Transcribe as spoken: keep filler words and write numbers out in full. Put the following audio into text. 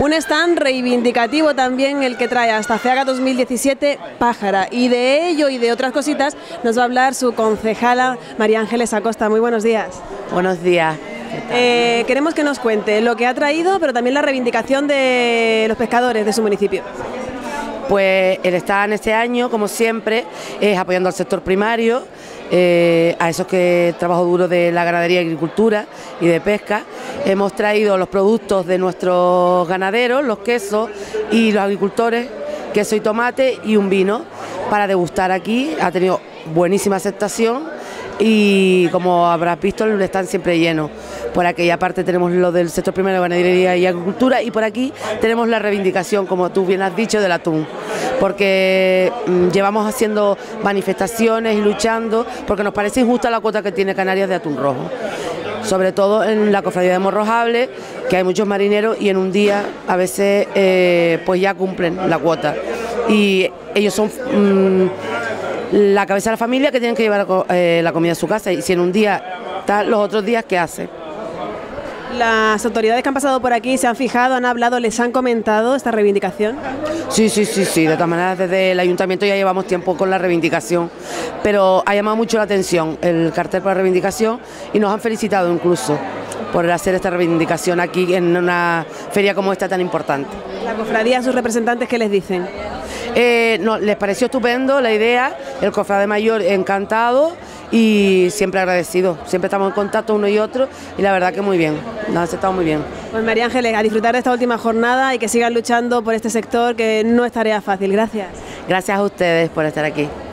Un stand reivindicativo también el que trae hasta FEAGA dos mil diecisiete Pájara, y de ello y de otras cositas nos va a hablar su concejala María Ángeles Acosta. Muy buenos días. Buenos días. Eh, queremos que nos cuente lo que ha traído, pero también la reivindicación de los pescadores de su municipio. Pues el stand este año, como siempre, es apoyando al sector primario, eh, a esos que trabajo duro de la ganadería, agricultura y de pesca. Hemos traído los productos de nuestros ganaderos, los quesos y los agricultores, queso y tomate y un vino para degustar aquí. Ha tenido buenísima aceptación y, como habrás visto, el stand siempre lleno. Por aquella parte tenemos lo del sector primario, ganadería y agricultura, y por aquí tenemos la reivindicación, como tú bien has dicho, del atún, porque mmm, llevamos haciendo manifestaciones y luchando porque nos parece injusta la cuota que tiene Canarias de atún rojo, sobre todo en la cofradía de Morrojable, que hay muchos marineros y en un día a veces eh, pues ya cumplen la cuota, y ellos son mmm, la cabeza de la familia, que tienen que llevar eh, la comida a su casa, y si en un día está, los otros días, ¿qué hace? ¿Las autoridades que han pasado por aquí se han fijado, han hablado, les han comentado esta reivindicación? Sí, sí, sí, sí, de todas maneras desde el ayuntamiento ya llevamos tiempo con la reivindicación, pero ha llamado mucho la atención el cartel por la reivindicación y nos han felicitado incluso por hacer esta reivindicación aquí en una feria como esta tan importante. ¿La cofradía, sus representantes, qué les dicen? Eh, no, les pareció estupendo la idea, el cofrade mayor encantado y siempre agradecido, siempre estamos en contacto uno y otro y la verdad que muy bien, nos ha aceptado muy bien. Pues María Ángeles, a disfrutar de esta última jornada y que sigan luchando por este sector, que no es tarea fácil. Gracias. Gracias a ustedes por estar aquí.